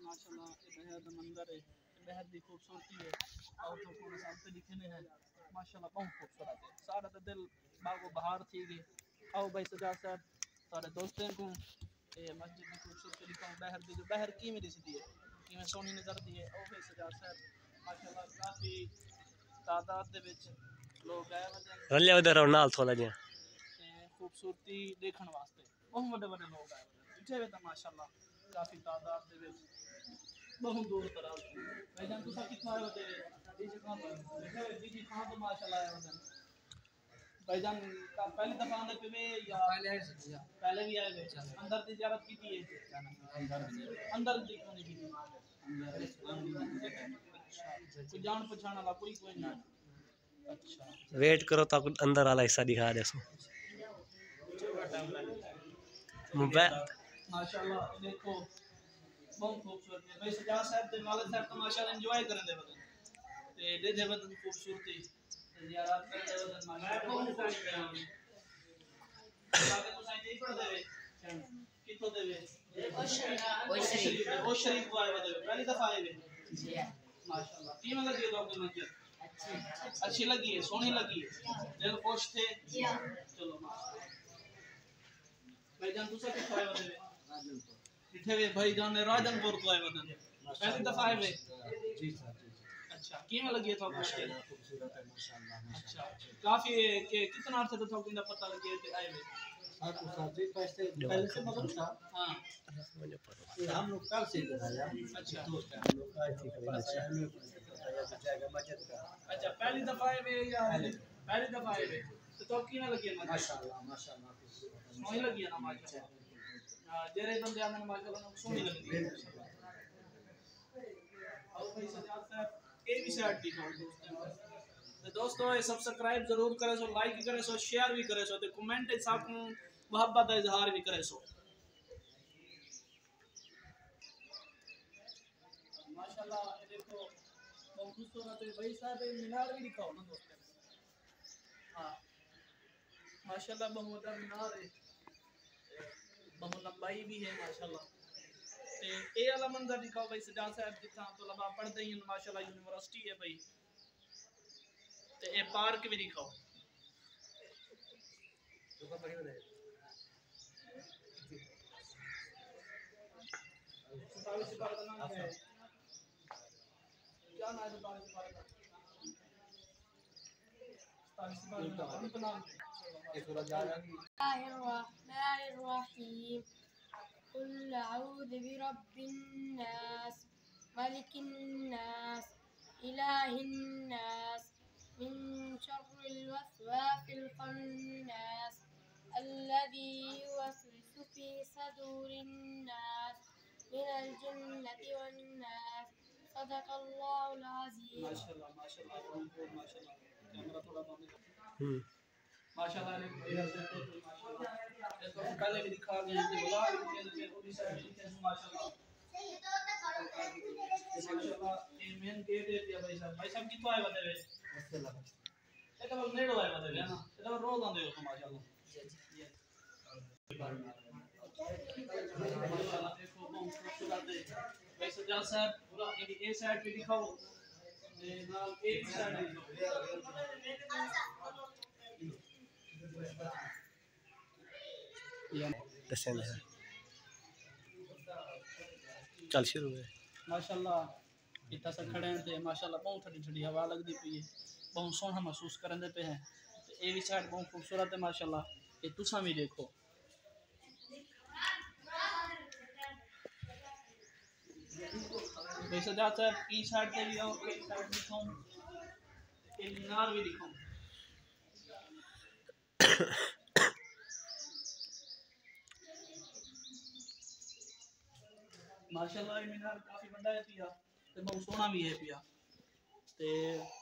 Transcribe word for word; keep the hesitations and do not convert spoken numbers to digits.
माशाल्लाह बहर दा मंजर है, बहर दी खूबसूरती है और तो पूरे सामने लिखे ने है माशाल्लाह बहुत खूबसूरत है। सारा दा दिल बागो बहार थी गए। आओ भाई सजाद साहब सारे दोस्तों को ये मस्जिद की खूबसूरती दिखाऊं बहर दी जो बहर की में दिसदी है कि मैं सोनी नजर दी है। ओ भाई सजाद साहब माशाल्लाह काफी तादाद दे विच लोग आए वदन रले उधर नाल थोड़ा जिहा खूबसूरती देखने वास्ते बहुत बड़े बड़े लोग आए पीछे वे तो माशाल्लाह काफी तादाद दे विच बहुत दूर दराज भाईजान तुसा कितना आए होते डीजे खान देखो डीजे खान तो माशाल्लाह आए होते भाईजान का पहली दफा आंदे पे या पहले आए थे पहले भी आए थे अंदर की ज़ियारत की थी अंदर अंदर देखो नहीं की अच्छा कोई जान पहचान वाला कोई कोई नहीं। अच्छा वेट करो तो अंदर वाला हिस्सा दिखा दे सो माशाल्लाह देखो बहुत खूबसूरत है भाई सजाद साहब ते वालिद साहब तो माशाल्लाह एंजॉय करन दे वदन ते दे दे वदन खूबसूरती ज़ियारत कर दे वदन माशाल्लाह बहुत खुश है आगे तो साईं नहीं पढ़ देवे कितो देवे ओ शरीफ ओ शरीफ को आए वदे पहली दफा आए वे माशाल्लाह कीम लगी है आपको मस्जिद अच्छी अच्छी लगी है सोहनी लगी है दिल खुश थे चलो माशाल्लाह भाईजान तुसा कितो आए वदे इथे वे भाईजान ने राजनपुर को आए वदन पहली दफा आए वे जी सर जी अच्छा कीम लगी है तो आपको खूबसूरत है माशाल्लाह अच्छा काफी के कितना अर्थ तो आपको इनका पता लगे थे आए वे आपको साथी पैसे पहले से मतलब था हां हम लोग कल से आया अच्छा दोस्त हम लोग आए थे अच्छा हम लोग जाएगा मस्जिद का अच्छा पहली दफा आए वे या पहली दफा आए वे तो तो कीम लगी है माशाल्लाह माशाल्लाह सोहनी लगी है ना माशाल्लाह हां जेरे बंदे आने माशाल्लाह सोहनी लगी है और भाई सजाद साहब ए भी साइड दिखाओ दोस्तों तो दोस्तों ये सब्सक्राइब जरूर करे सो लाइक करे सो शेयर भी करे सो ते कमेंट साथ मोहब्बत का इजहार भी करे सो माशाल्लाह ये देखो बहुत खूबसूरत है भाई साहब मीनार भी दिखाओ ना दोस्तों हां माशाल्लाह बहुत बड़ा मीनार है बहुत लंबाई भी है माशाल्लाह ते ए वाला मंजर दिखाओ भाई सजाद साहब जितना तलबा पढ़ते हैं माशाल्लाह यूनिवर्सिटी है भाई ते ए पार्क भी दिखाओ तो का बड़ी बने सताईस बार का नाम है क्या नाम है सताईस बार का सताईस बार का नाम ये सूरज जा रही है قل أعوذ برب الناس ملك الناس إله الناس من شر الوسواس الخناس الذي يوسوس في صدور الناس من الجنة والناس صدق الله العظيم ما شاء الله ما شاء الله ما شاء الله कैमरा थोड़ा बंद माशाल्लाह ने माशाल्लाह इसको पहले भी दिखा गए थे बुला भी के वो भी साइड लिखे माशाल्लाह माशाल्लाह ये मेन गेट है भाई साहब भाई साहब कितो आए बतावे माशाल्लाह ये तो नेड़ो आए बतावे ना ये तो रोज आंदे हो माशाल्लाह माशाल्लाह देखो बहुत खूबसूरत है भाई सजाद साहब ये ए साइड पे दिखाओ ये नाल एक साइड पसंद है चल शुरू है माशाल्लाह इतना सा खड़े हैं ते माशाल्लाह बहुत ठंडी ठंडी हवा लगती पई है बहुत सोहना महसूस करते पे हैं ते ये भी साइड बहुत खूबसूरत है माशाल्लाह ये तुसा भी देखो वैसे जाता है ई साइड पे भी आओ ए साइड दिखाऊं ये मीनार भी दिखाऊं माशाल्लाह ये मीनार काफी बड़ा है पिया ते बहुत सोहना भी है पिया ते